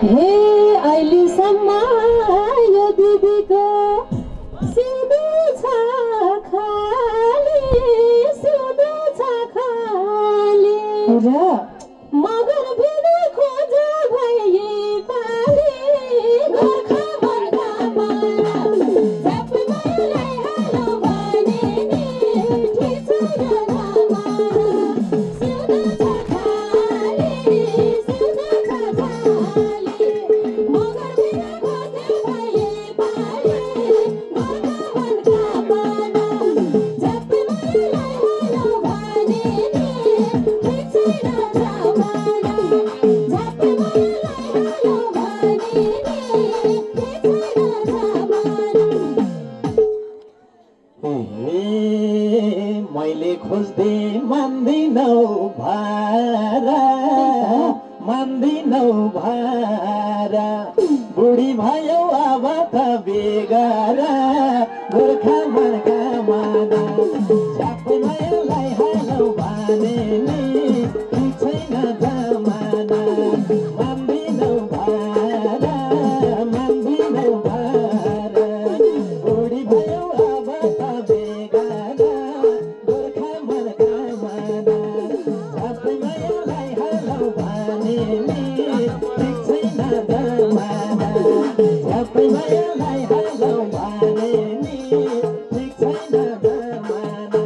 हे अहिलेसम्म यो दिदीको सिउँदो छ खाली र मगर फेरि खोज भए पाली गोर्खा मनका झ्याप्पैलाई हालो भने नि ठिक छैन सिउँदो छ खाली मगर फेरि खोज भए पाली गोर्खा मनका झ्याप्पैलाई हालो भने नि ठिक छैन मैले खोज्दै मान्दिनौ भारा बुढी भयो अब त बेगारा गोर्खा मनका माना झ्याप्पैलाई हालौ भने नि ठिक छैन जमाना मान्दिनौ भारा बुढी भयो अब त बेगारा गोर्खा मनका माना झ्याप्पैलाई हालौ भने नि ठिक छैन जमाना झ्याप्पैलाई हालौ भने नि ठिक छैन जमाना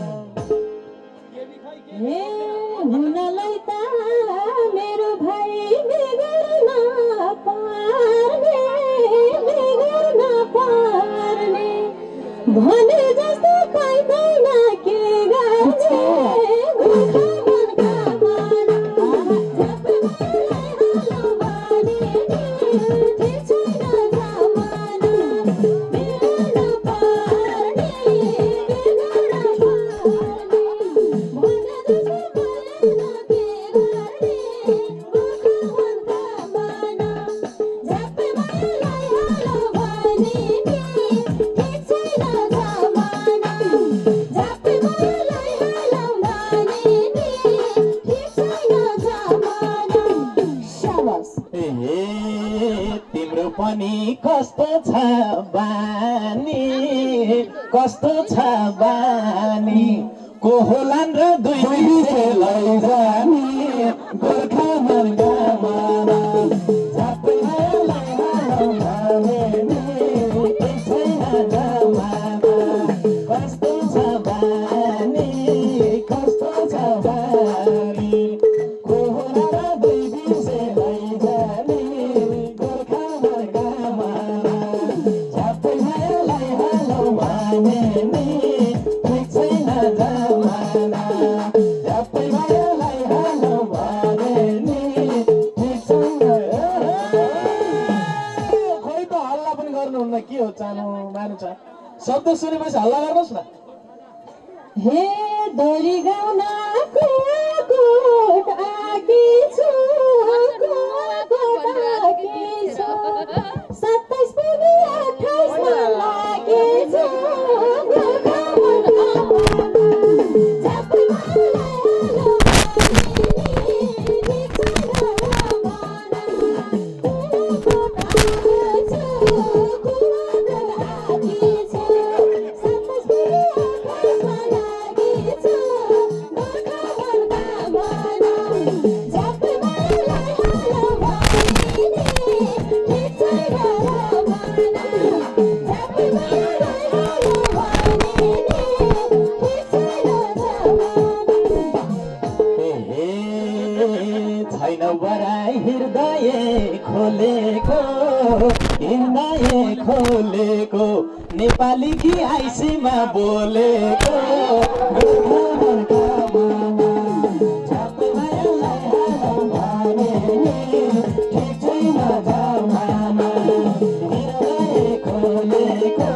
हुनलाई त मेरो भाइ बिगड्न पर्ने भने जस्तो पाइँदैन के गर्ने गोर्खा मनका माना झ्याप्पैलाई हालो भने नि ठिक छैन जमाना बिगड्न पर्ने भने जस्तो तिम्रो पनि कस्तो छ बानी को होलान् र दुई लैजानी गोर्खा मनका माना झ्याप्पैलाई हालौ भने नि ठिक छैन जमाना कस्तो छ बानी को होला र दुई लैजानी गोर्खा मनका माना झ्याप्पैलाई हालौ भने नि ठिक छैन जमाना झ्याप्पैलाई हालौ भने नि ठिक छैन खोइ त हल्ला पनि गर्नुहुन्न के हो चानु मानु छ शब्द सुनेपछि हल्ला गर्नुहोस् न हे दोरी गाउन कोट आकी छु 27 पनि 28 मा लागे छु गोर्खा मनका माना झ्याप्पैलाई हालो भने नि ठिक छैन जमाना कोट आकी छु 27 पनि 28 मा लागे छु गोर्खा मनका माना झ्याप्पैलाई हालो भने नि ठिक छैन जमाना झ्याप्पैलाई हालो भने नि ठिक छैन जमाना छैन बराई हृदय खोलेको नेपाली कि आइसीमा बोलेको गोर्खा मनका माना झ्याप्पैलाई हालौ भने नि ठिक छैन जमाना हृदय खोलेको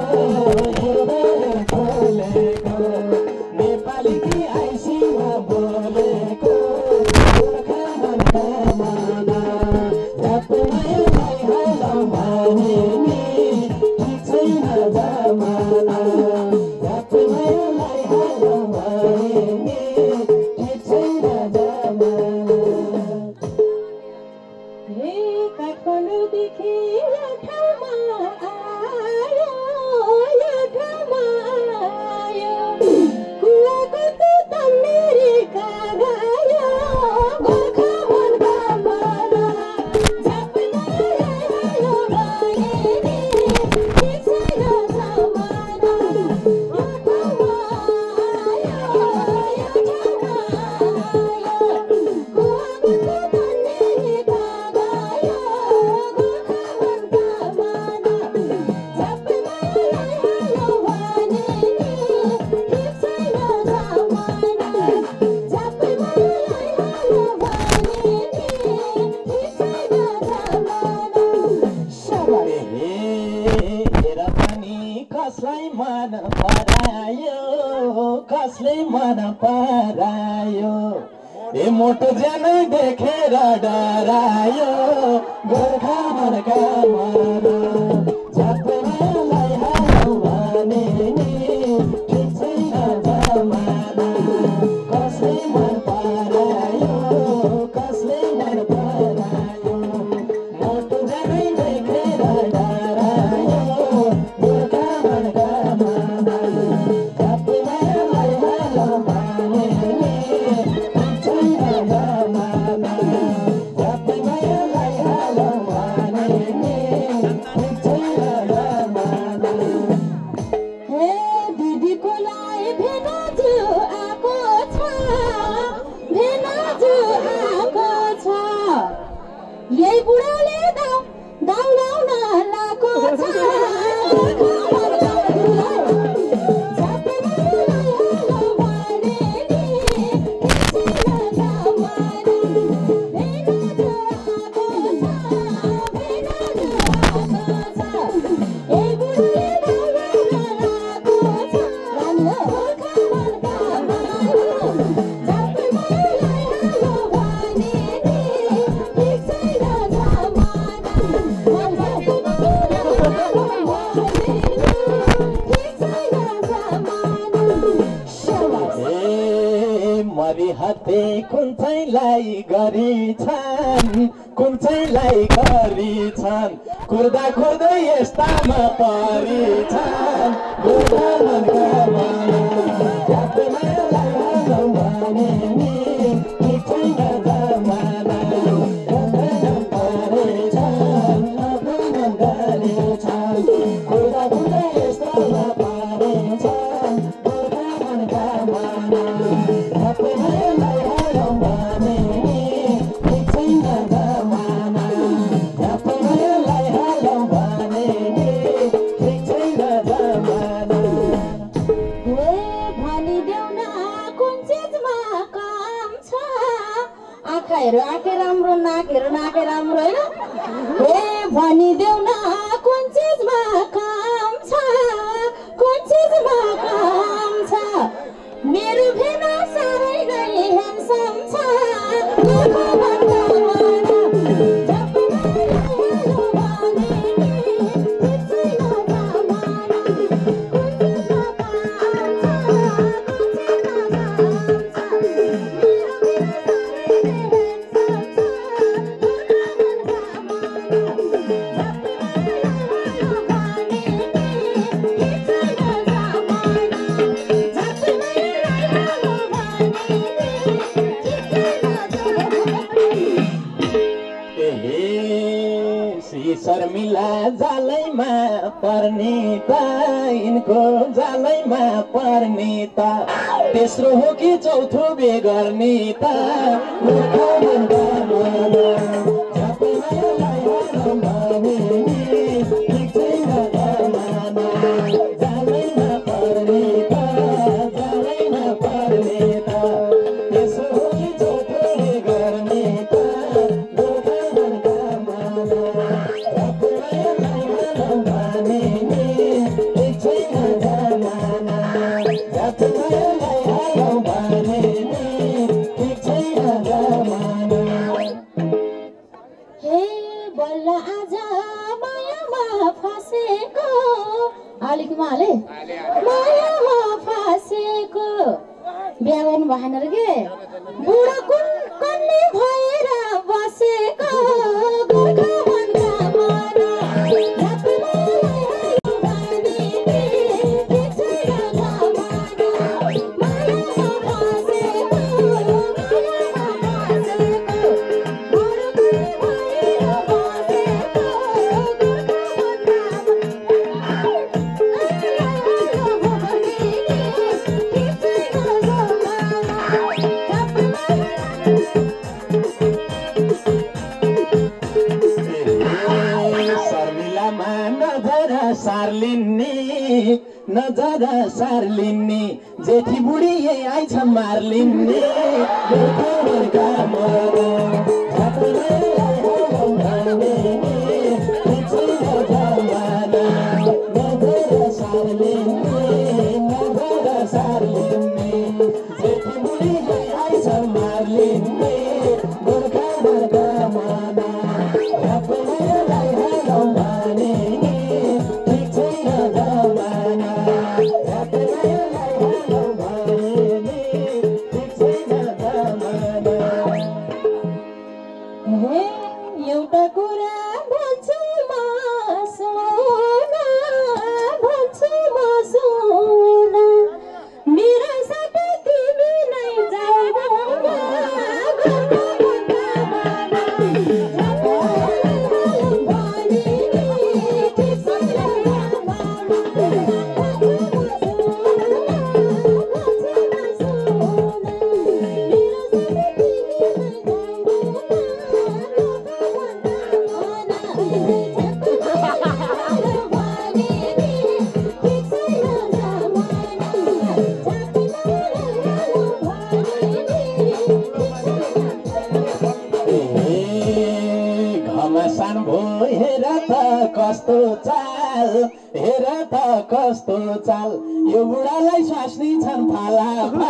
नेपाली कि आइसीमा बोलेको गोर्खा मनका माना झ्याप्पैलाई हालौ भने नि ठिक छैन जमाना झ्याप्पैलाई हालौ भने कसले मन परायो ए मोटो ज्यानै देखेर डरायो गोर्खा मनका मन झट्टैलाई हालौ भने नि ठिक छैन जमाना कसले मन परायो कसले मन परायो मोटो ज्यानै देखेर डरायो गोर्खा मनका मन झट्टैलाई हालौ भने नि ठिक छैन जमाना झट्टैलाई हालौ भने नि ठिक छैन जमाना हे दिदीको लागि भेनाजु आएको छ भेनाजु आएको छ यही बुढाले दाउलाउन लाएको छ मरिहते कुन चाहिँलाई गरिछन् कुन चाहिँलाई गरिछन् कुर्दा कुर्दै यस्तामा परिछन् गोर्खा मनका मन झट्टैलाई हालौ भने नि ठिक छैन जमाना परेछन् मन गरेछन् कुर्दा कुर्दै यस्तामा परिछन् गोर्खा मनका मन झट्टैलाई हालौ भने नि ठिक छैन जमाना झट्टैलाई हालौ भने नि ठिक छैन जमाना हे भनिदेऊ न कुन चिजमा काम छ आँखाहरू आँखे राम्रो नाकहरू नाके राम्रो होइन हे भनिदेऊ न कुन चिजमा काम छ कुन चिजमा काम छ मेरो भेना साह्रै नै ह्यान्डसम छ गोर्खा मनका मन झट्टैलाई हालौ भने नि ठिक छैन जमाना कुन चिजमा काम छ कुन चिजमा काम छ मेरो भेना साह्रै नै ह्यान्डसम छ गोर्खा मनका मन झट्टैलाई हालौ भने नि ठिक छैन जमाना झट्टैलाई हालौ भने नि ठिक छैन जमाना शर्मिला जालैमा पर्ने त यिनको जालैमा पर्ने त तेस्रो हो कि चौथो बे गर्ने त गोर्खा मनका मन झट्टैलाई हालौ भने नि ठिक छैन जमाना जालैमा पर्ने त जालैमा पर्ने त तेस्रो हो कि चौथो बे गर्ने त गोर्खा मनका मन झट्टैलाई हालौ भने नि ठिक छैन जमाना झट्टैलाई हालौ भने नि ठिक छैन जमाना हे बल्ल आज मायामा फसेको अलिकमा हाले मायामा फसेको बिहा गर्नु भएन र के बुढा कुन कन्ने भएर बसेको गोर्खा मनका मन झट्टैलाई हालौ भने नि ठिक छैन जमाना मायामा फसेको मायामा फसेको बुढा कुन भएर बसेको गोर्खा मनका मन झट्टैलाई हालौ भने नि ठिक छैन जमाना शर्मिलामा नजर सार्लिन्ने जेठी बुढी आइछ मार्लिन्ने गोर्खा मनका मन झट्टैलाई हालौ भने नि ठिक छैन जमाना नजर सार्लिन्ने एउटा कुरा भन्छु म सुन, भन्छु म सुन, मेरो साथै तिमी नै जाऊ कस्तो चाल, हेर त कस्तो चाल, यो बुढालाई स्वास्नी छन् फाला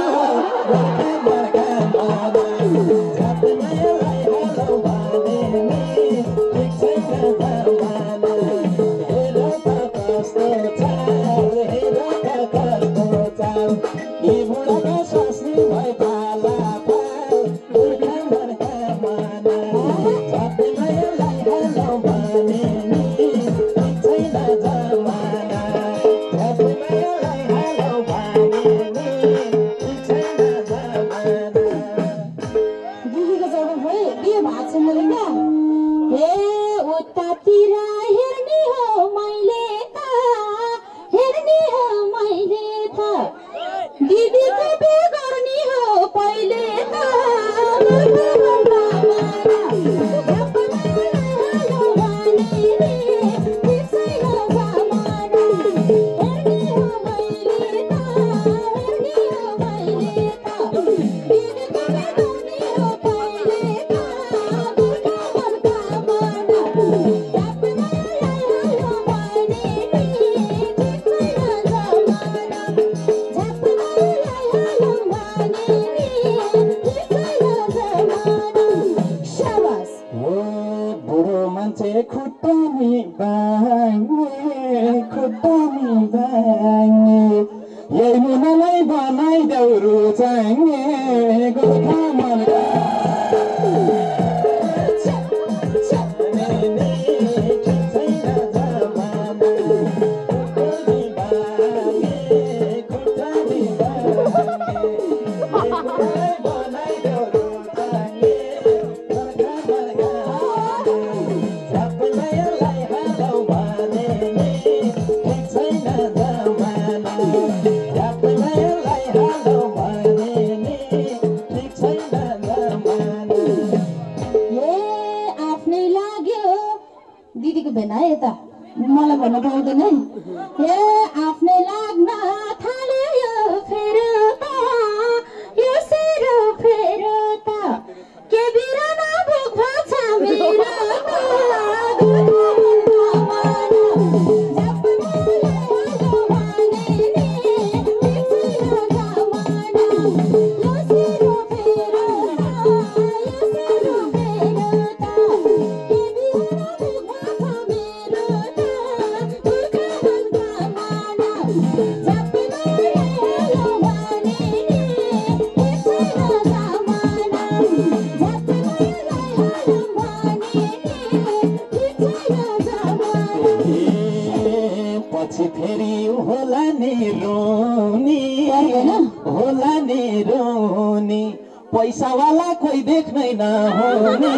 दिदीको भेना है यता मलाई भन्न पाउँदैन है आफ्नै लाग्न थाल्यो यो फेरि त यो सेरो फेरि त के बिराना भोक छ मेरो फेरि होला नि रोनी पैसावाला कोही देख्नै नहुने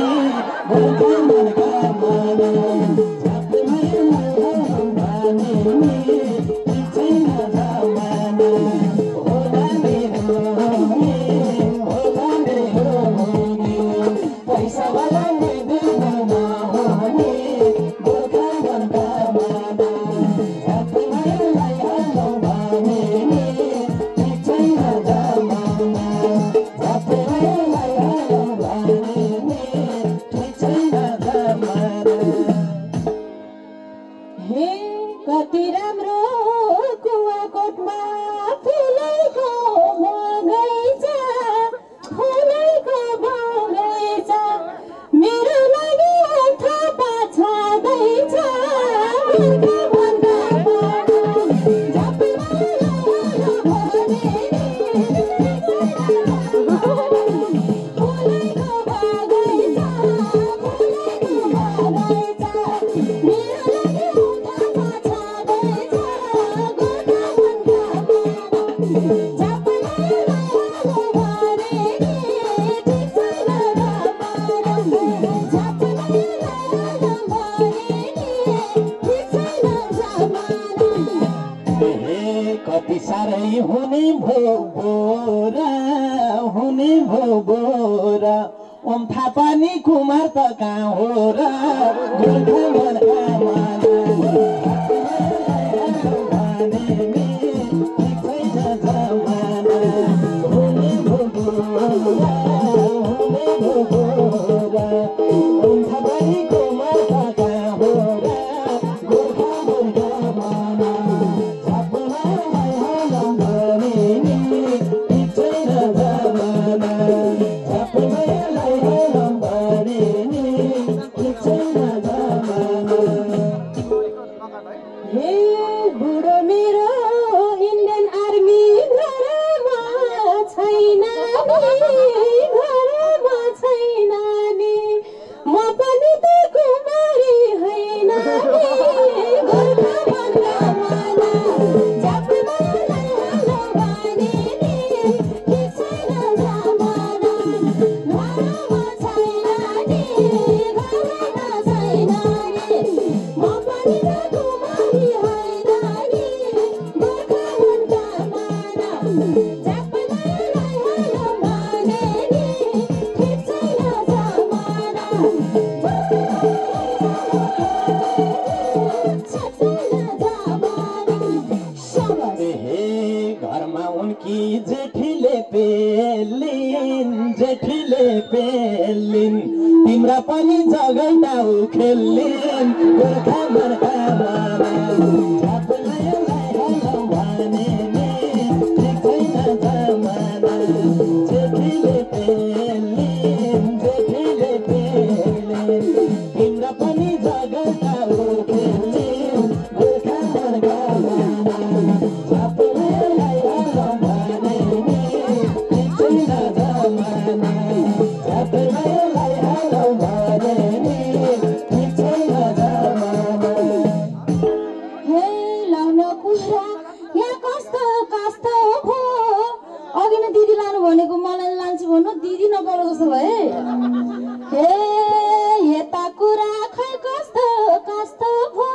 हुने भो बोरा ओम थापा नि कुमार त कहाँ हो र गोर्खा मनका माना भने नि ठीक छैन जमाना हुने भो बोरा ओम थापा नि कुमार त कहाँ हो र गोर्खा मनका माना झापनालाई हालौँ भने नि ठीक छैन जमाना झापनालाई हालौँ भने नि ठीक छैन जमाना। हे बुढो मेरो इन्डियन आर्मी घरमा छैन नि म पनि त कुमारी होइन गोर्खा भन्दा माना झापनालाई हालौँ भने नि ठीक छैन जमाना घरमा छैन नि घरमा छैन नि म पनि त कुमारी होइन नि गोर्खा भन्दा माना झापनालाई हालौँ भने नि ठीक छैन जमाना हे घरमा उनकी जेठीले पेलिन् तिम्रा पनि जगैटा खेल्लिन् गोर्खा मनका माना झापनालाई हालौँ भने नि ठीक छैन जमाना जेठीले पेलिन् तिम्रा पनि जगैटा खेल्लिन् गोर्खा मनका माना झापनालाई हालौँ भने नि ठीक छैन जमाना झापनालाई हालौँ भने नि ठीक छैन जमाना। हे लाउन कुरा यहाँ कस्तो कस्तो भो अघि नै दिदी लानु भनेको मलाई लान्छु भन्नु दिदी नपाउनु जस्तो भए हे यता कुरा खै कस्तो कस्तो भो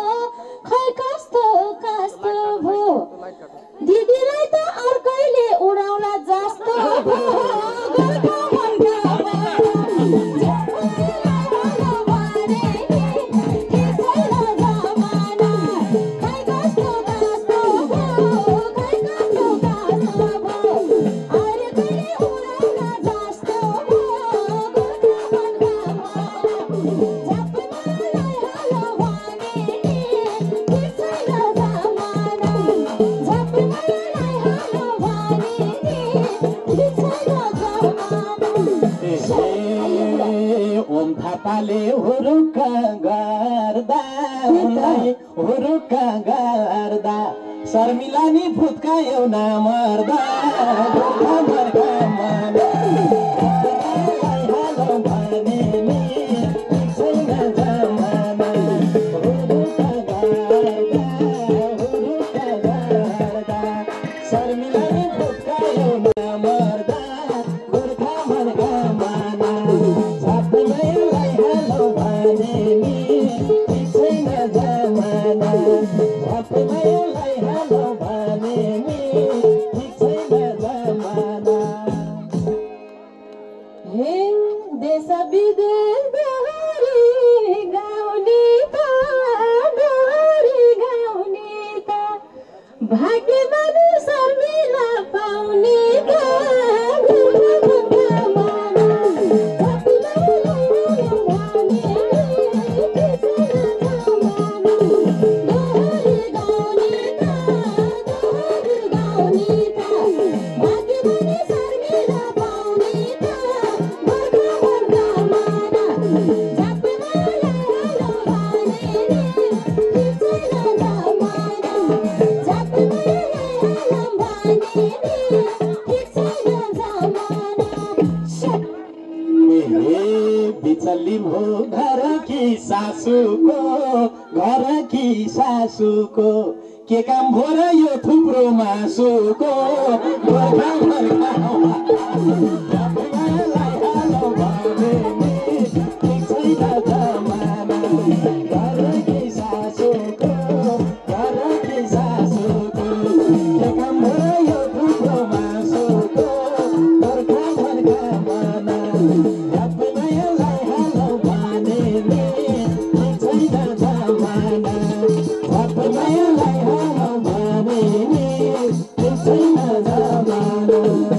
दिदीलाई त अर्कैले उडाउला जस्तो भो गोर्खा मनका माना झापनालाई हालौँ भने नि ठीक छैन जमाना खै कस्तो भो अर्कैले उडाउला जस्तो भो गोर्खा मनका माना झापनालाई हालौँ भने नि ठीक छैन जमाना झापनालाई हालौँ भने नि ठीक छैन जमाना। ओम थापाले हुरुक्का गर्दा उनलाई हुरुक्का गर्दा शर्मिला नि फुत्का एउना मर्दा गोर्खा मनका माना झापनालाई हालौँ भने नि ठीक छैन जमाना हुरुक्का गर्दा शर्मिला नि फुत्का एउना मर्दा गोर्खा मनका माना झापनालाई हालौँ भने नि ठीक छैन जमाना झापनालाई हालौँ भने नि ठीक छैन जमाना। हे देश विदेश डोरी गाउने त भाग्यमान शर्मिला पाउने त गोर्खा मनका माना झापनालाई हालौँ भने नि ठीक छैन जमाना दोहोरी गाउने त भाग्यमान शर्मिला पाउने त गोर्खा मनका माना झापनालाई हालौँ भने नि ठीक छैन जमाना झापनालाई हालौँ भने नि ठीक छैन जमाना। हे बिचल्ली भो घर कि सासुको के काम भो र यो थुप्रो मासुको गोर्खा मनका झापनालाई हालौँ भने नि ठीक छैन जमाना घर कि सासुको के काम भो र यो मनकामना झ्यापमायालाई हालौ भने नि ठिक छैन जमाना झ्यापमायालाई हालौ भने नि ठिक छैन जमाना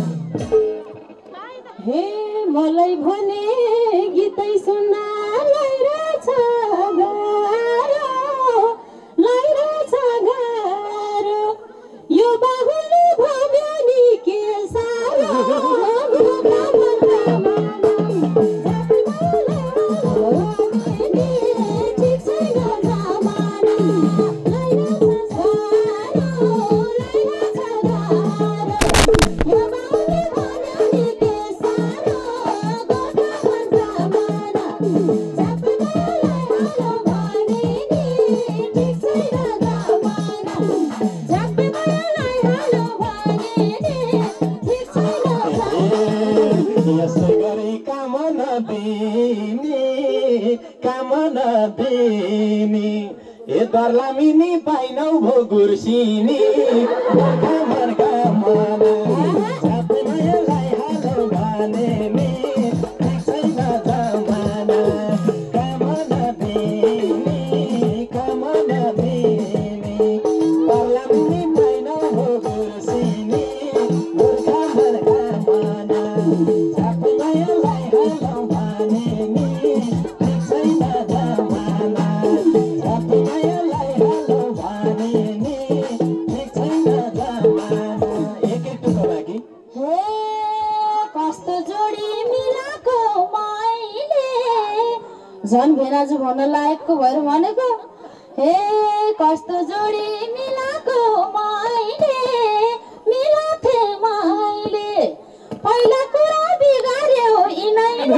हे मलाई भने गीतै सुन्न लागिरहेछ गाह्रो यो बाहुली भव्य नि के साह्रो दर्लामिनी पाइनौ भो गुर्सिनी मनकामना झ्यापमायालाई हालौ भने नि ठिक छैन जमाना कामना दिनी दर्लामिनी पाइनौ भो गुर्सिनी गोर्खा मनकामना झ्यापमायालाई हालौ भने नि ठिक छैन जमाना झ्यापमायालाई हालौ भने नि ठिक छैन जमाना एक टुक्रो बाँकी हे कस्तो जोडी मिलाको मैले झन् भेनाजु भन्न लायकको भएर भनेको हे कस्तो जोडी मिलाको मैले मिलाथे मैले पहिला कुरा बिगार्यो यिनैले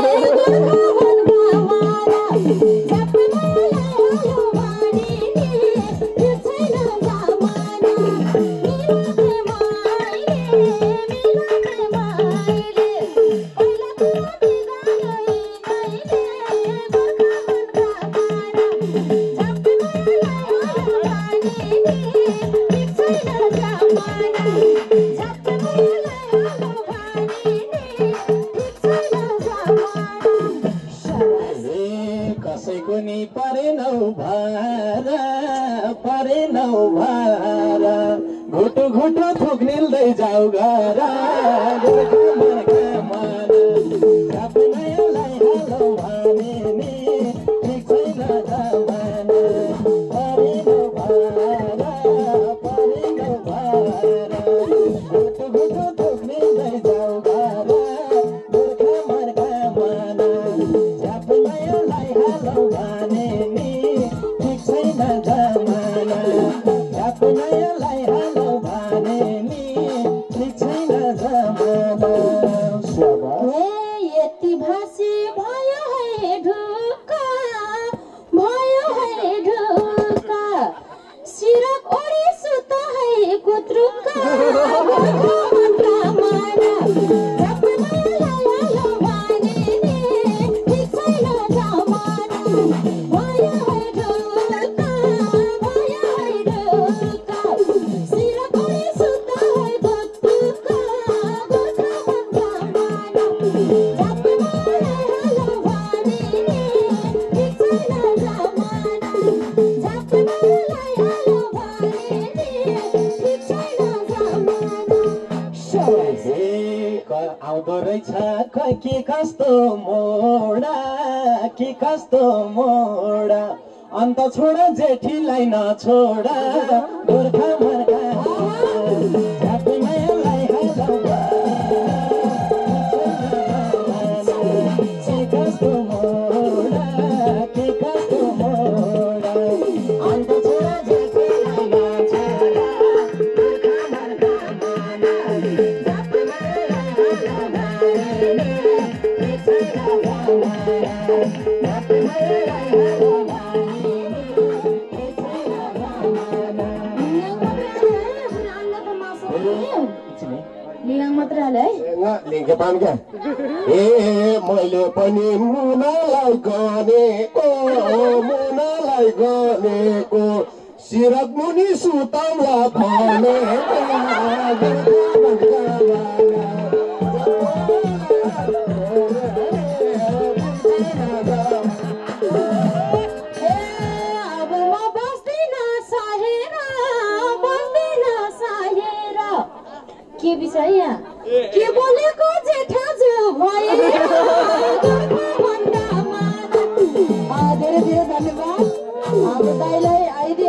कसैको नि परेनौ भारा घुटु घुटु थुक निल्दै जाऊ घर मनकामना झ्यापमायालाई हालौ भने नि ठिक छैन जमाना परेनौ भारा घुटु घुटु थुक निल्दै जाऊ घर गोर्खा मनकामना झ्यापमायालाई हालौ भने नि ठिक छैन जमाना झ्यापमायालाई हालौ भने नि ठिक छैन जमाना हे यति भाषी भयो है ढुक्का सिरक ओढी सुत है कुत्रुक्का आउँदो रहेछ के कस्तो मोडा अन्त छोडा जेठीलाई नछोडा गोर्खा मनकामना झ्यापमायालाई हालौ के कस्तो मोडा अन्त छोडा जेठीलाई नछोडा लिङ्के पान क्या ए मैले पनि मुनालाई गनेको सिरक मुनि सुताउला भनेको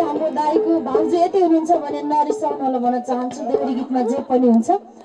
हाम्रो दाईको भाउजू यति हुनुहुन्छ भने नरिसाउनु होला भन्न चाहन्छु। देउरी गीतमा जे पनि हुन्छ।